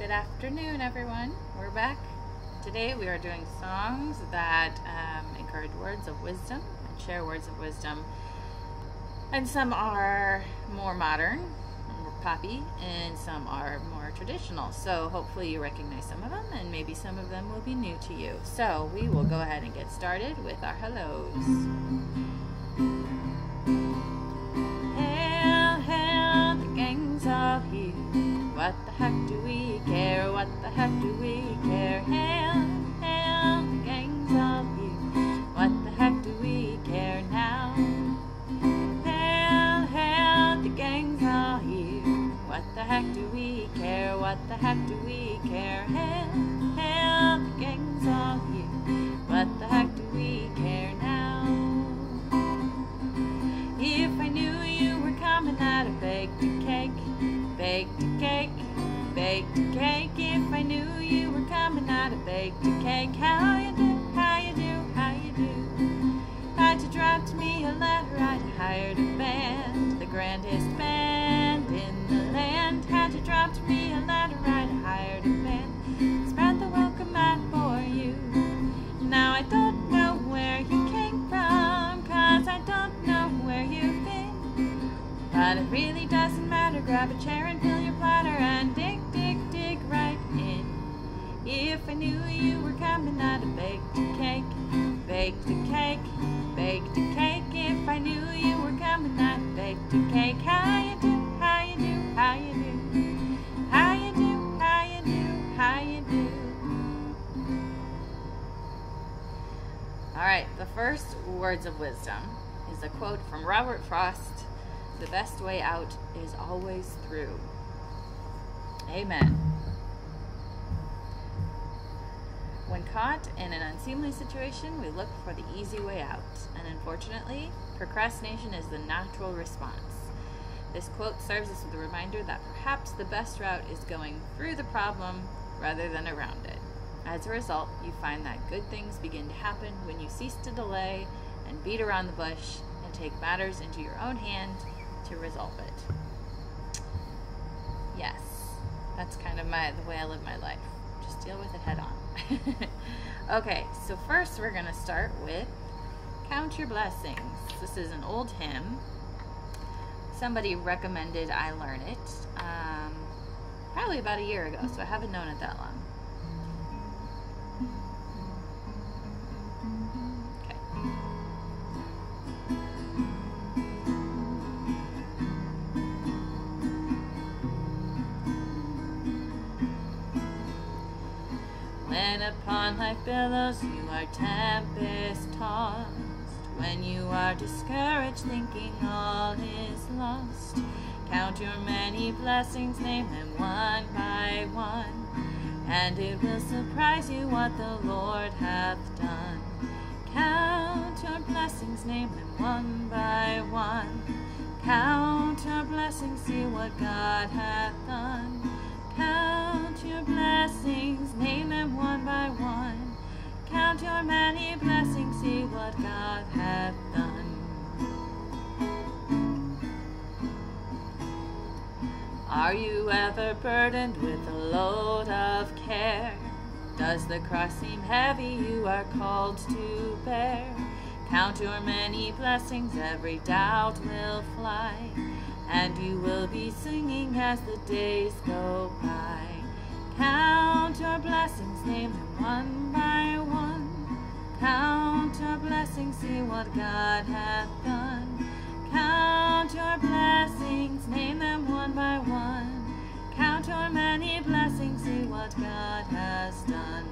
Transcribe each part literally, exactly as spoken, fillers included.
Good afternoon, everyone. We're back. Today we are doing songs that um, encourage words of wisdom and share words of wisdom. And some are more modern, more poppy, and some are more traditional. So hopefully you recognize some of them, and maybe some of them will be new to you. So we will go ahead and get started with our hellos. Hail, hail, the gang's all here. What the heck do we care? What the heck do we care? Hail, hail, the gang's all here. What the heck do we care now? Hail, hail, the gang's all here. What the heck do we care? What the heck do we care? Hail, hail, the gang's all here. What the heck do we care now? If I knew you were coming, I'd have baked a cake. Baked a cake, baked a cake. If I knew you were coming, I'd have baked a cake. How you do, how you do, how you do? I'd have dropped me a letter, I'd have hired a band, the grandest band in the land. Had you dropped me a letter, I'd have hired a band, spread the welcome mat for you. Now I don't know where you came from, cause I don't know where you've been, but it really doesn't matter. Grab a chair and fill your platter and dig, dig, dig right in. If I knew you were coming, I'd have baked a cake, baked a cake, baked a cake. If I knew you were coming, I'd have baked a cake. How you do, how you do, how you do, how you do, how you do, how you do. All right, the first words of wisdom is a quote from Robert Frost. The best way out is always through. Amen. When caught in an unseemly situation, we look for the easy way out, and unfortunately, procrastination is the natural response. This quote serves us with a reminder that perhaps the best route is going through the problem rather than around it. As a result, you find that good things begin to happen when you cease to delay and beat around the bush and take matters into your own hand to resolve it. Yes, that's kind of my the way I live my life. Just deal with it head on. Okay, so first we're going to start with Count Your Blessings. This is an old hymn. Somebody recommended I learn it um, probably about a year ago, so I haven't known it that long. When upon life billows you are tempest-tossed, when you are discouraged thinking all is lost, count your many blessings, name them one by one, and it will surprise you what the Lord hath done. Count your blessings, name them one by one, count your blessings, see what God hath done. Count your blessings, name them one by one. Count your many blessings, see what God hath done. Are you ever burdened with a load of care? Does the cross seem heavy you are called to bear? Count your many blessings, every doubt will fly, and you will be singing as the days go by. Count your blessings, name them one by one. Count your blessings, see what God hath done. Count your blessings, name them one by one. Count your many blessings, see what God has done.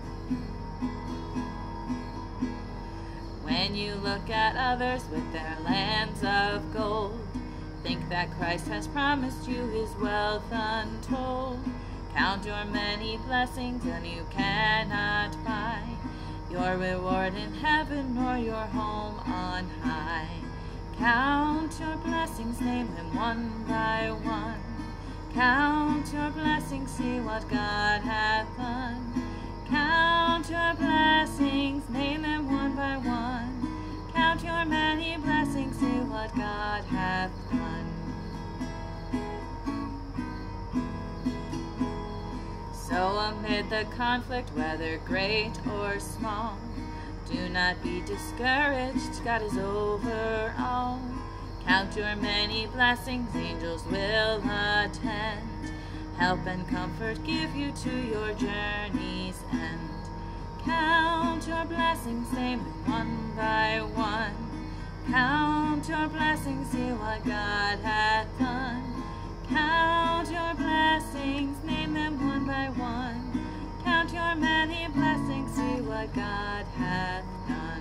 When you look at others with their lands of gold, think that Christ has promised you his wealth untold. Count your many blessings and you cannot buy your reward in heaven or your home on high. Count your blessings, name them one by one. Count your blessings, see what God hath done. Count your blessings, name them one by one. Count your many blessings, see what God hath done. So amid the conflict, whether great or small, do not be discouraged, God is over all. Count your many blessings, angels will attend. Help and comfort give you to your journey's end. Count your blessings, name them one by one. Count your blessings, see what God hath done. Count your blessings, name them one by one. Count your many blessings, see what God hath done.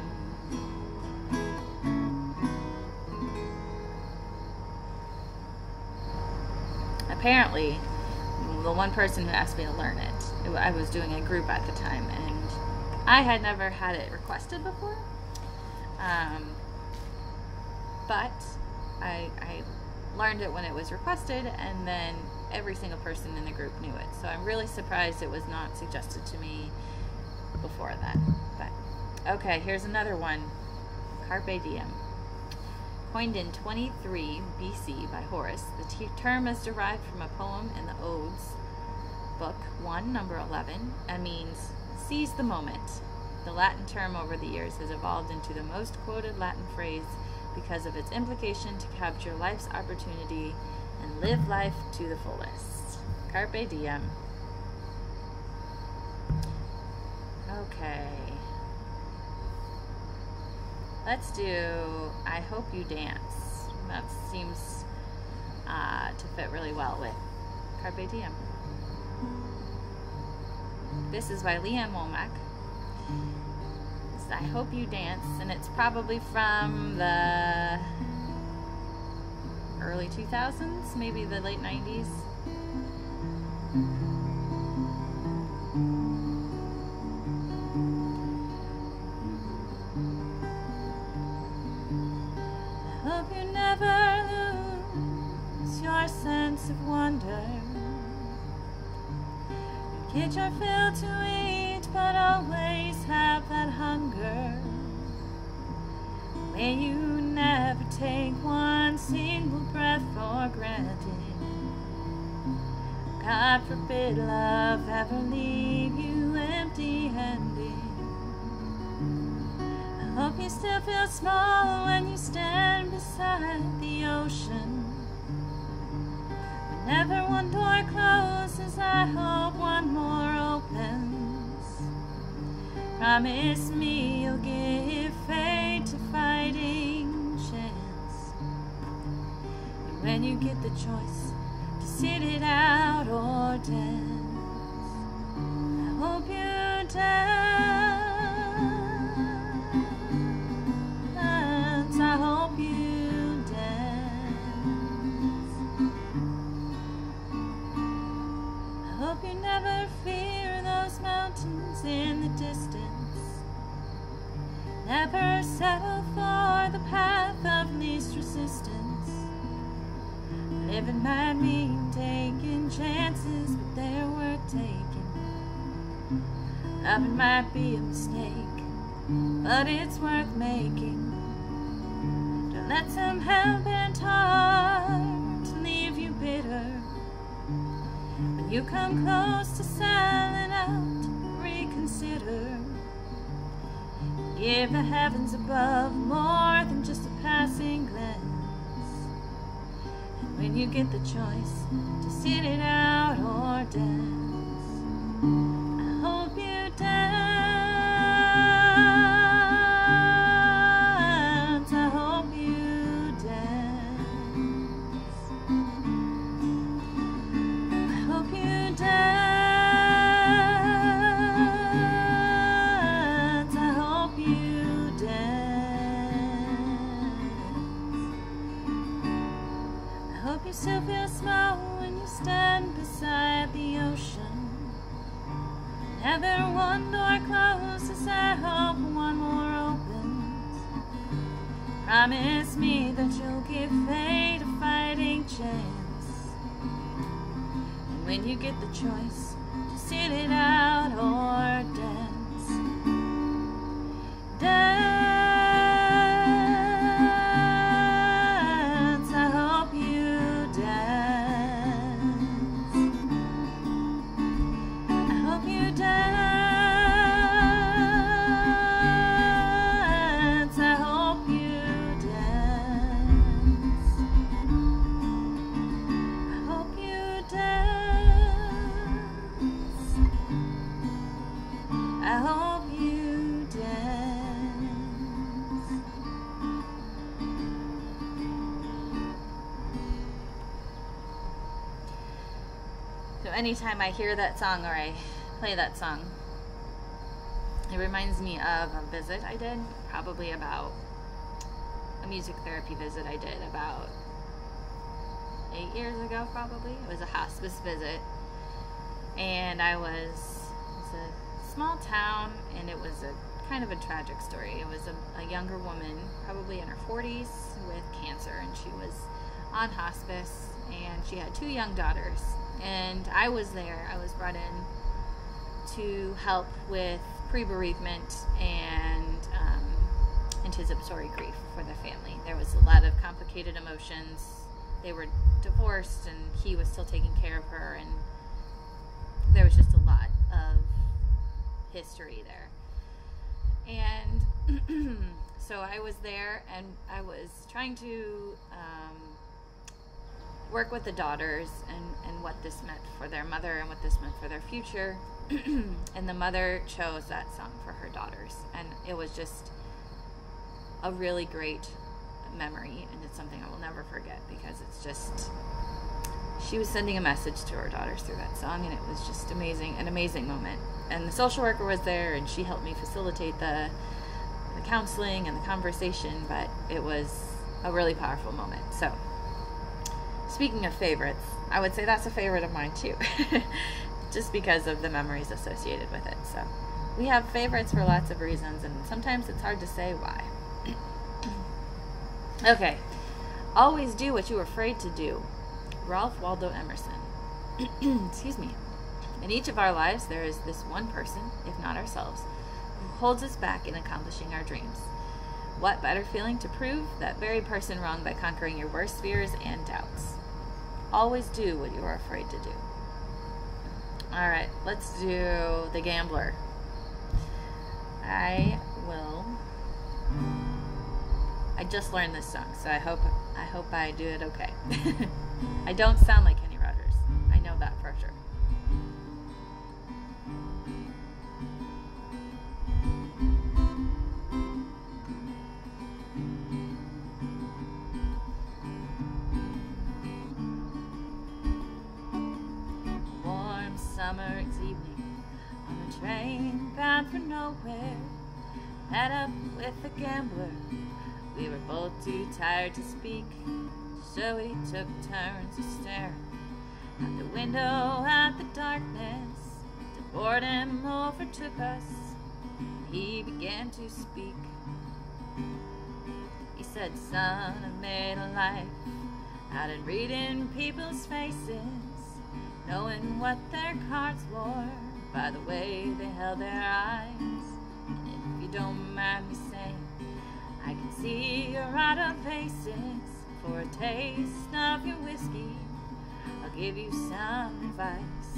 Apparently, the one person who asked me to learn it, I was doing a group at the time, and I had never had it requested before. Um, but I, I learned it when it was requested, and then every single person in the group knew it. So I'm really surprised it was not suggested to me before that. But okay, here's another one. Carpe diem. Coined in twenty-three B C by Horace, the term is derived from a poem in the Odes, Book one, number eleven, and means seize the moment. The Latin term over the years has evolved into the most quoted Latin phrase because of its implication to capture life's opportunity and live life to the fullest. Carpe diem. Okay. Let's do I Hope You Dance. That seems uh, to fit really well with Carpe Diem. This is by Lee Ann Womack. It's I Hope You Dance, and it's probably from the early two thousands, maybe the late nineties. Hope you never lose your sense of wonder. Get your fill to eat, but always have that hunger. May you never take one single breath for granted. God forbid love ever leave you empty-handed. I hope you still feel small when you stand beside the ocean. Whenever one door closes, I hope one more opens. Promise me you'll give fate a fighting chance. And when you get the choice to sit it out or dance, I hope you dance. I hope you dance. I hope you never fear those mountains in the distance. Never settle for the path of least resistance. Living might mean taking chances, but they're worth taking. Loving might be a mistake, but it's worth making. Don't let some hell-bent heart leave you bitter. When you come close to selling out, reconsider. Give the heavens above more than just a passing glance. And when you get the choice to sit it out or dance, I hope you dance. I hope you dance. I hope you dance. Hope you still feel small when you stand beside the ocean. Whenever one door closes, I hope one more opens. Promise me that you'll give fate a fighting chance. And when you get the choice to sit it out or dance, dance. I So anytime I hear that song or I play that song, it reminds me of a visit I did, probably about a music therapy visit I did about eight years ago, probably. It was a hospice visit, and I was, it was a small town, and it was a kind of a tragic story. It was a, a younger woman, probably in her forties, with cancer, and she was on hospice, and she had two young daughters, and I was there. I was brought in to help with pre-bereavement and um, anticipatory grief for the family. There was a lot of complicated emotions. They were divorced, and he was still taking care of her, and there was just a lot of history there. And so I was there, and I was trying to um, work with the daughters and, and what this meant for their mother and what this meant for their future. And the mother chose that song for her daughters, and it was just a really great memory, and it's something I will never forget, because it's just, she was sending a message to her daughters through that song, and it was just amazing, an amazing moment. And the social worker was there, and she helped me facilitate the the counseling and the conversation, but it was a really powerful moment. So, speaking of favorites, I would say that's a favorite of mine too, just because of the memories associated with it. So, we have favorites for lots of reasons, and sometimes it's hard to say why. Okay, always do what you were afraid to do. Ralph Waldo Emerson. Excuse me. In each of our lives, there is this one person, if not ourselves, who holds us back in accomplishing our dreams. What better feeling to prove that very person wrong by conquering your worst fears and doubts. Always do what you are afraid to do. All right, let's do The Gambler. I will... I just learned this song, so I hope I hope I do it okay. I don't sound like Kenny Rogers. I know that for sure. Warm summer's evening on a train bound for nowhere, met up with a gambler. We were both too tired to speak, so we took turns to stare out the window at the darkness. Till boredom overtook us, he began to speak. He said, son, I made a life out of reading people's faces, knowing what their cards wore by the way they held their eyes. And if you don't mind me saying, I can see you're out of aces. For a taste of your whiskey, I'll give you some advice.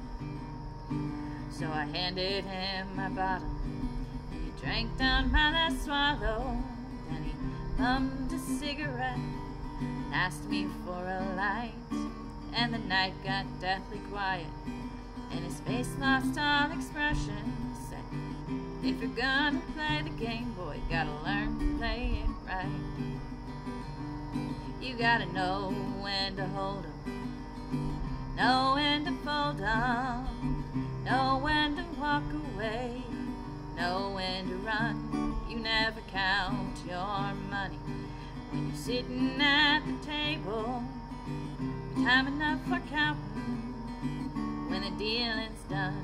So I handed him my bottle, and he drank down my last swallow. Then he bummed a cigarette and asked me for a light. And the night got deathly quiet, and his face lost all expression. Said, if you're gonna play the game, boy, you gotta learn to play it right. You gotta know when to hold 'em, know when to fold 'em, know when to walk away, know when to run. You never count your money when you're sitting at the table. Time enough for counting when the dealing's done.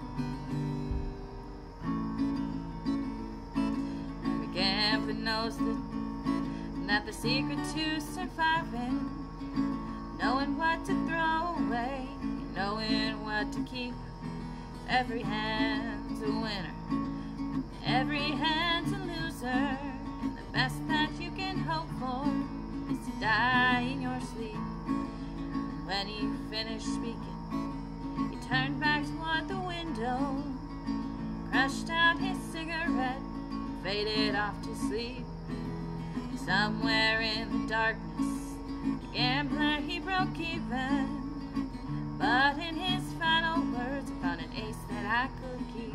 Every gambler knows that, that the secret to surviving, knowing what to throw away, and knowing what to keep. Every hand's a winner, every hand's a loser, and the best that you can hope for is to die in your sleep. When he finished speaking, he turned back toward the window, crushed out his cigarette, faded off to sleep. Somewhere in the darkness, the gambler, he broke even, but in his final words, I found an ace that I could keep.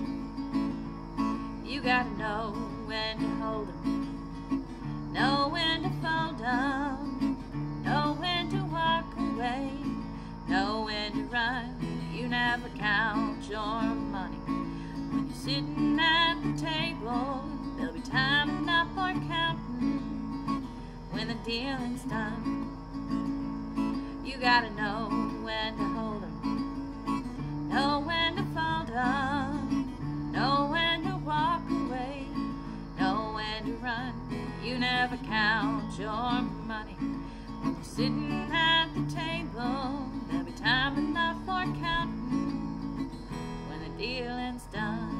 You gotta know when to hold 'em, know when to fold 'em, know when to walk away, know when to run. never count your money. When you're sitting at the table, there'll be time enough for counting. When the dealing's done, you gotta know when to hold 'em, know when to fold 'em, know when to walk away, know when to run. You never count your money. When you're sitting at the table, there'll be time enough for counting when the dealing's done.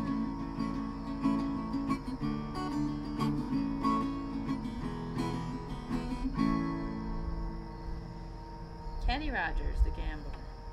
Kenny Rogers, the gambler.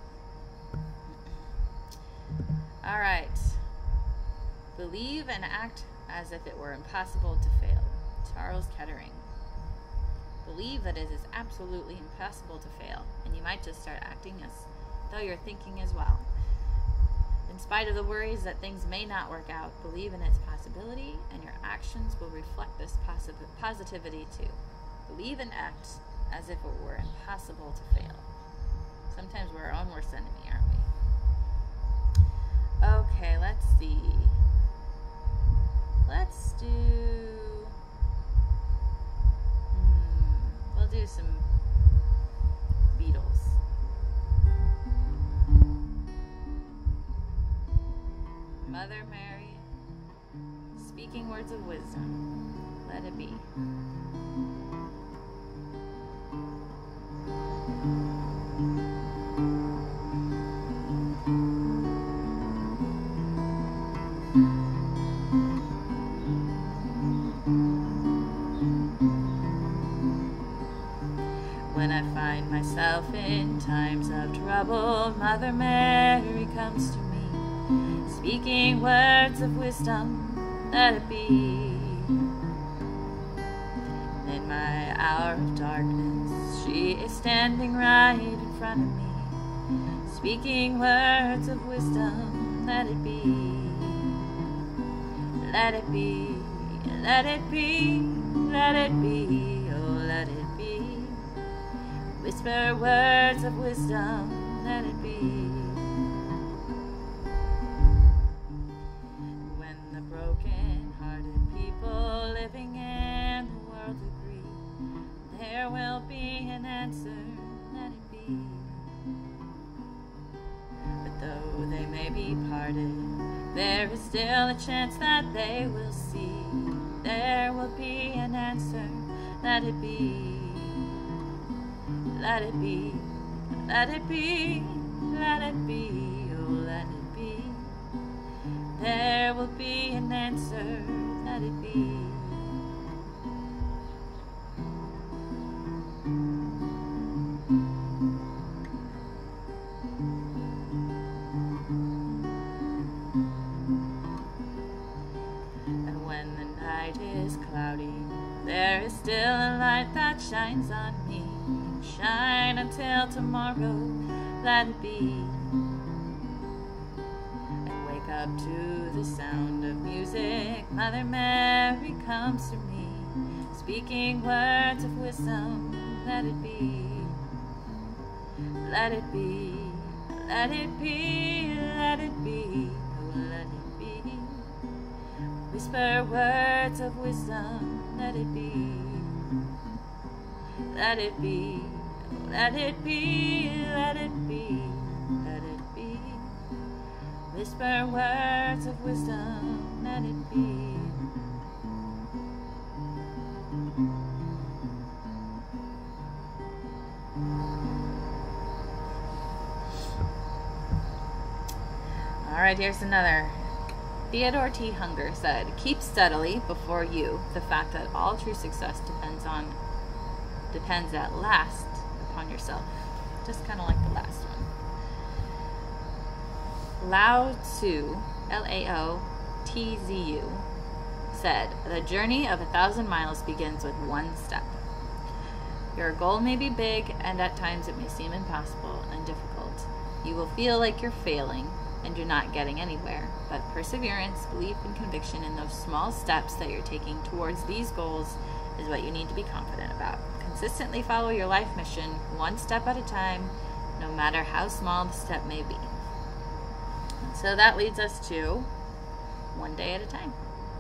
All right. Believe and act as if it were impossible to fail. Charles Kettering. Believe that it is absolutely impossible to fail, and you might just start acting as though you're thinking as well. In spite of the worries that things may not work out, believe in its possibility, and your actions will reflect this posit- positivity too. Believe and act as if it were impossible to fail. Sometimes we're our own worst enemy, aren't we? Okay, let's see. Let's do... Hmm, we'll do some Beatles. Mother Mary, speaking words of wisdom, let it be. When I find myself in times of trouble, Mother Mary comes to me, speaking words of wisdom, let it be. In my hour of darkness, she is standing right in front of me, speaking words of wisdom, let it be. Let it be, let it be, let it be, oh let it be. Whisper words of wisdom, let it be. When the broken-hearted people living in the world agree, there will be an answer, let it be. But though they may be parted, there is still a chance that they will see. There will be an answer, let it be. Let it be, let it be, let it be, oh let it be. There will be an answer, let it be. And when the night is cloudy, there is still a light that shines on me. Shine until tomorrow, let it be. And wake up to the sound of music, Mother Mary comes to me, speaking words of wisdom, let it be. Let it be, let it be, let it be, oh let it be. Whisper words of wisdom, let it be. Let it be, let it be, let it be, let it be. Whisper words of wisdom, let it be. All right, here's another. Theodore T. Hunger said, keep steadily before you the fact that all true success depends on depends at last upon yourself. Just kind of like the last one. Lao Tzu, L A O T Z U, said, the journey of a thousand miles begins with one step. Your goal may be big, and at times it may seem impossible and difficult. You will feel like you're failing and you're not getting anywhere, but perseverance, belief, and conviction in those small steps that you're taking towards these goals is what you need to be confident about. Consistently follow your life mission, one step at a time, no matter how small the step may be. So that leads us to one day at a time.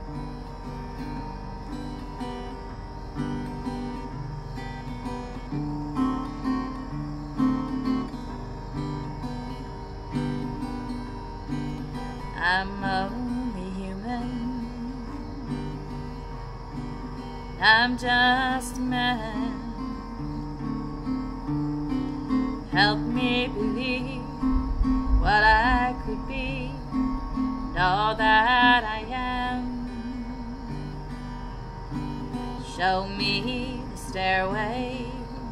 I'm only human. I'm just a man. Help me believe what I could be and all that I am. Show me the stairway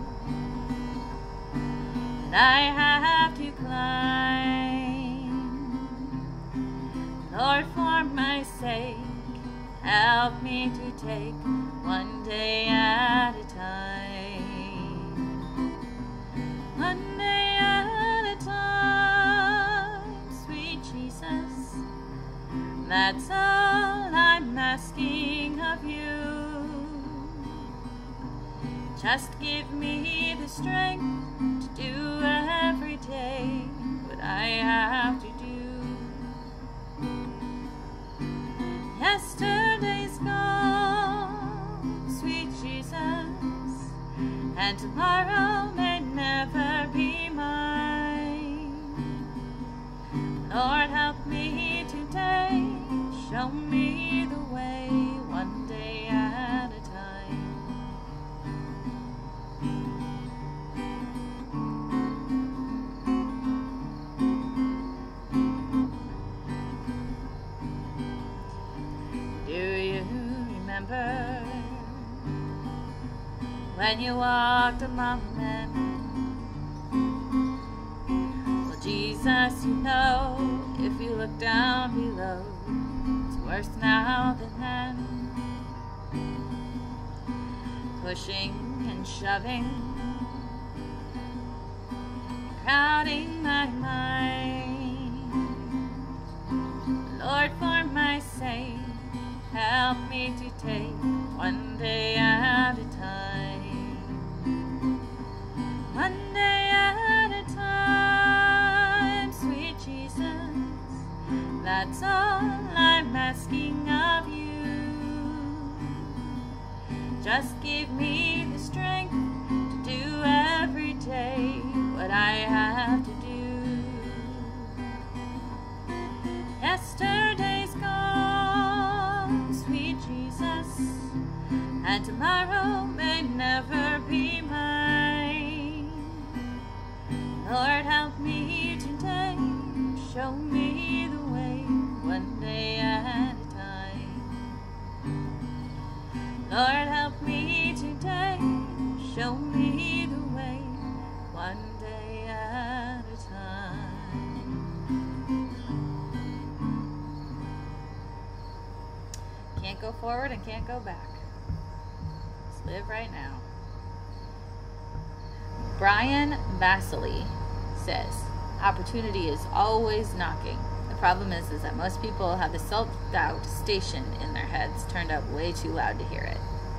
that I have to climb. Lord, for my sake, help me to take one day at a time. One day at a time, sweet Jesus, that's all I'm asking of you. Just give me the strength to do every day what I have to do. Yesterday's gone, sweet Jesus, and tomorrow may never be mine. Lord, help me today, show me the way, one day at a time. Do you remember when you walked among men? Well, Jesus, you know, if you look down below, it's worse now than then. Pushing and shoving, crowding my mind. Lord, for my sake, help me to take one day at a time. One day at a time, sweet Jesus, that's all I'm asking of you. Just give me the strength to do every day what I have to do. Yesterday's gone, sweet Jesus, and tomorrow may never be mine. Lord, help me today, show me the way, one day at a time. Lord, help me today, show me the way, one day at a time. Can't go forward and can't go back. Just live right now. Brian Vasily says, opportunity is always knocking. The problem is, is that most people have the self-doubt stationed in their heads, turned up way too loud to hear it.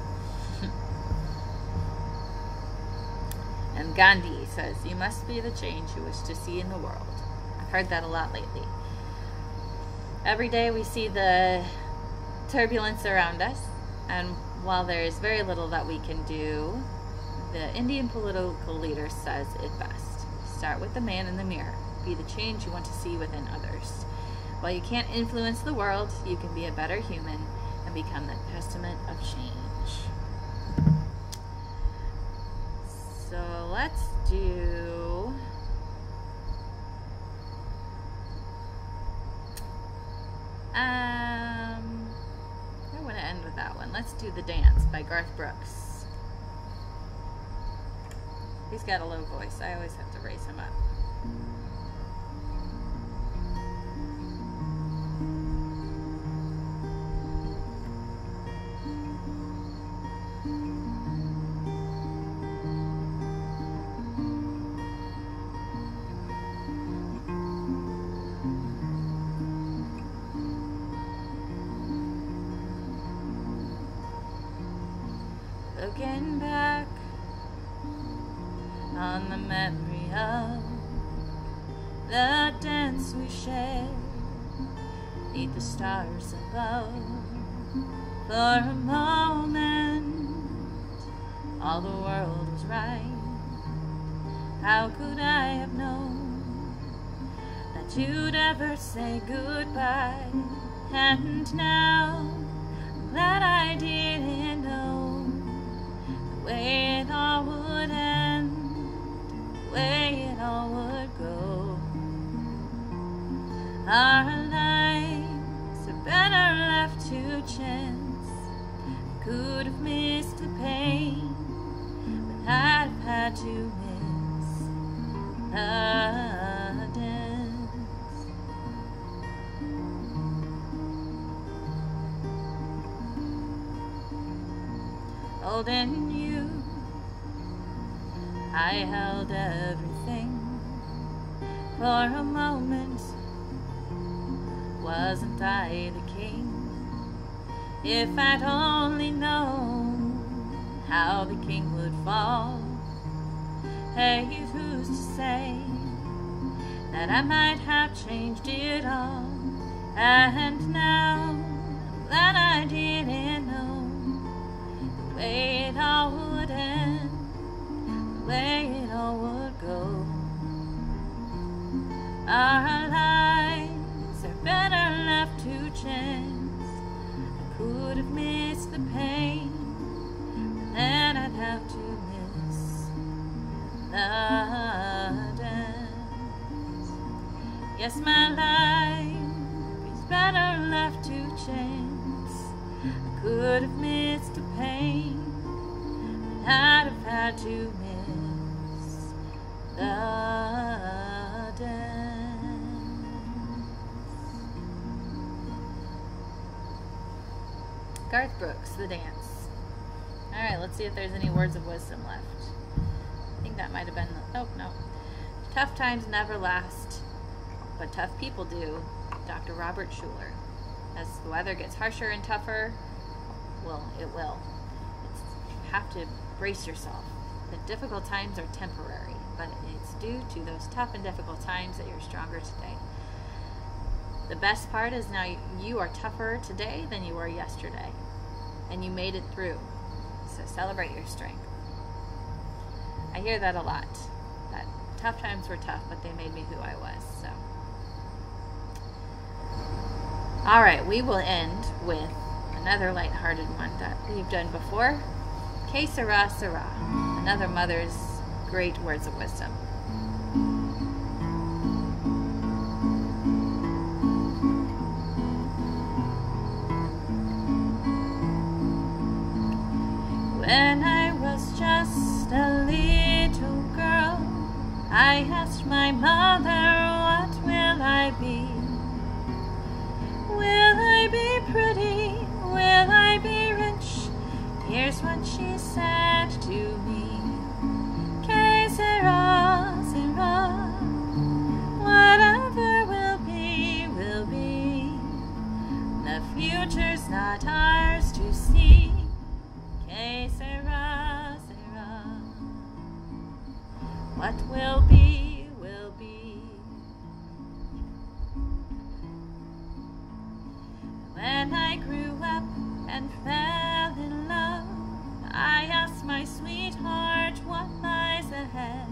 And Gandhi says, you must be the change you wish to see in the world. I've heard that a lot lately. Every day we see the turbulence around us, and while there is very little that we can do, the Indian political leader says it best. Start with the man in the mirror. Be the change you want to see within others. While you can't influence the world, you can be a better human and become the testament of change. So let's do um I want to end with that one. Let's do The Dance by Garth Brooks. He's got a low voice. I always have to raise him up. Looking back on the memory of the dance we shared beneath the stars above. For a moment, all the world was right. How could I have known that you'd ever say goodbye? And now, I'm glad I didn't know the way it all would end, the way it all would go. Our lives are better left to chance. Could have missed the pain, but I'd have had to miss the dance. Holding you, I held everything. For a moment, wasn't I the king? If I'd only known how the king would fall. Hey, who's to say that I might have changed it all? And now, I'm glad I didn't know the way it all would end, the way it all would go. Our lives are better left to chance. Could have missed the pain, but then I'd have to miss the dance. Yes, my life is better left to chance. I could have missed the pain, but I'd have had to miss the dance. Garth Brooks, The Dance. Alright, let's see if there's any words of wisdom left. I think that might have been the... Oh, no. Tough times never last, but tough people do. Doctor Robert Schuller. As the weather gets harsher and tougher, well, it will. It's, you have to brace yourself. The difficult times are temporary, but it's due to those tough and difficult times that you're stronger today. The best part is now you are tougher today than you were yesterday. And you made it through. So celebrate your strength. I hear that a lot. That tough times were tough, but they made me who I was. So, alright, we will end with another lighthearted one that we've done before. Que sera, sera. Another mother's great words of wisdom. When I was just a little girl, I asked my mother, what will I be? Will I be pretty? Will I be rich? Here's what she said to me. Que sera, sera. Whatever will be, will be. The future's not ours to see. Que sera, sera. What will be, will be. When I grew up and fell in love, I asked my sweetheart what lies ahead.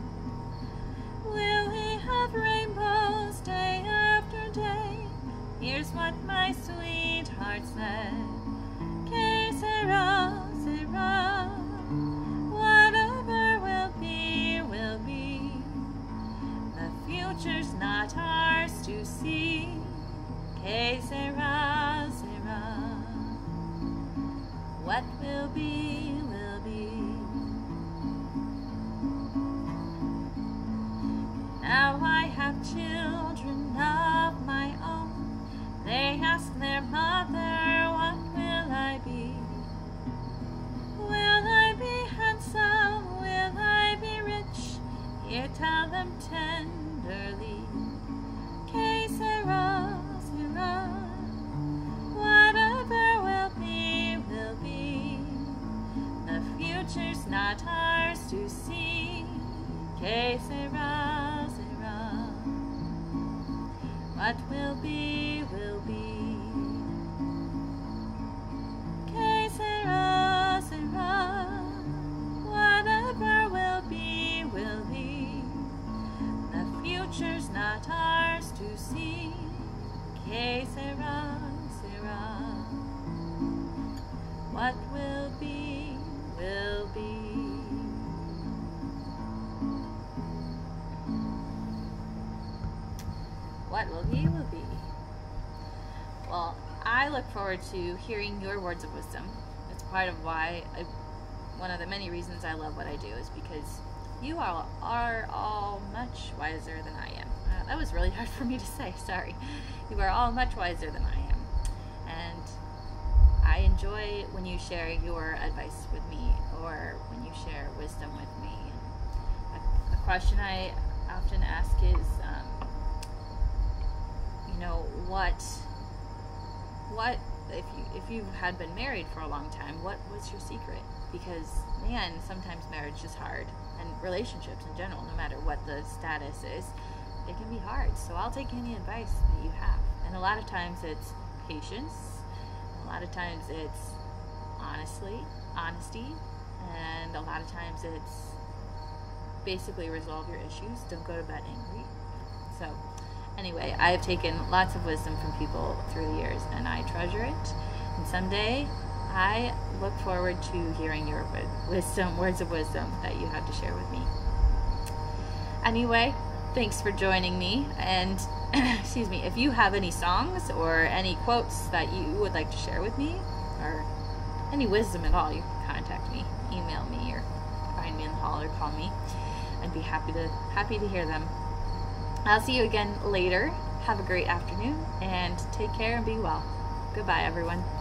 Will we have rainbows day after day? Here's what my sweetheart said. Que sera, sera. Whatever will be, will be. The future's not ours to see. Que sera, sera. What will be, will be. Que sera, sera. Whatever will be, will be. The future's not ours to see. Que sera, sera. What will be, will be. What will be, will be. Well, I look forward to hearing your words of wisdom. It's part of why, I, one of the many reasons I love what I do is because you all are all much wiser than I am. Uh, that was really hard for me to say, sorry. You are all much wiser than I am. And I enjoy when you share your advice with me or when you share wisdom with me. A, a question I often ask is, um, you know, what, what, if you, if you had been married for a long time, what was your secret? Because, man, sometimes marriage is hard, and relationships in general, no matter what the status is, it can be hard. So I'll take any advice that you have. And a lot of times it's patience, a lot of times it's honestly, honesty, and a lot of times it's basically resolve your issues, don't go to bed angry. So anyway, I have taken lots of wisdom from people through the years, and I treasure it. And someday, I look forward to hearing your wisdom, words of wisdom that you have to share with me. Anyway, thanks for joining me. And excuse me, if you have any songs or any quotes that you would like to share with me, or any wisdom at all, you can contact me, email me, or find me in the hall, or call me. I'd be happy to happy to hear them. I'll see you again later. Have a great afternoon, and take care and be well. Goodbye, everyone.